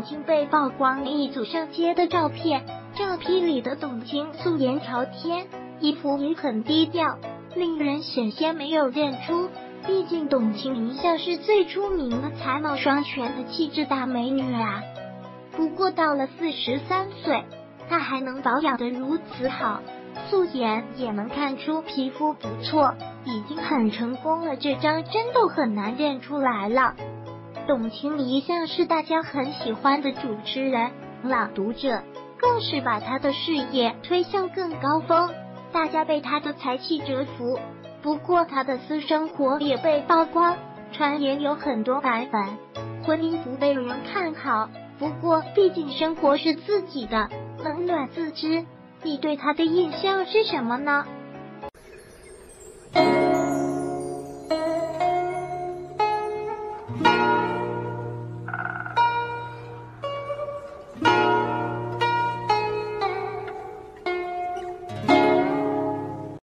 卿被曝光一组上街的照片，照片里的董卿素颜朝天，衣服也很低调，令人险些没有认出。毕竟董卿一向是最出名的才貌双全的气质大美女啊。不过到了43岁，她还能保养得如此好，素颜也能看出皮肤不错，已经很成功了，这张真的很难认出来了。董卿一向是大家很喜欢的主持人，朗读者，更是把她的事业推向更高峰，大家被她的才气折服。不过她的私生活也被曝光，传言有很多版本，婚姻不被人看好。不过毕竟生活是自己的，冷暖自知。你对她的印象是什么呢？